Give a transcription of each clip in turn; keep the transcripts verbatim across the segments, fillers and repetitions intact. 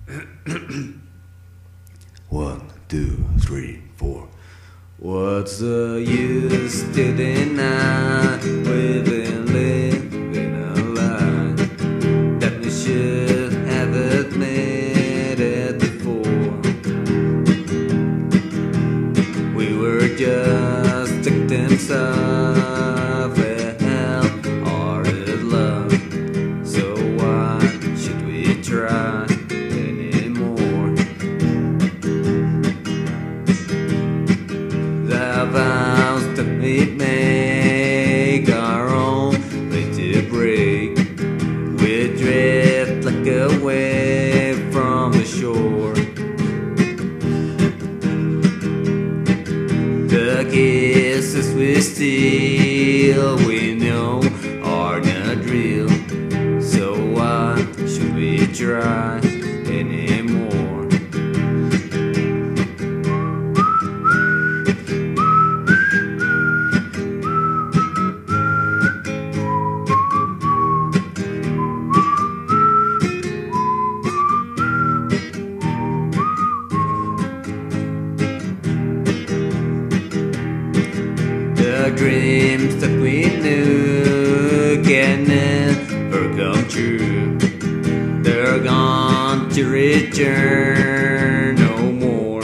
One, two, three, four. What's the use to deny? We've been living a lie that we should have admitted before. We were just victims of a hell-hearted love. So why should we try anymore? The vows that we make our only to break. We drift like a wave from the shore. The kisses we steal, we know are not real. So why should we try anymore? The dreams that we knew can never come true. They're gone to return no more.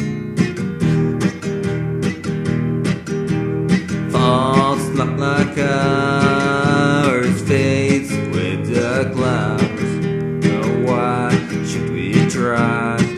False love like ours fades with the clouds. Oh, why should we try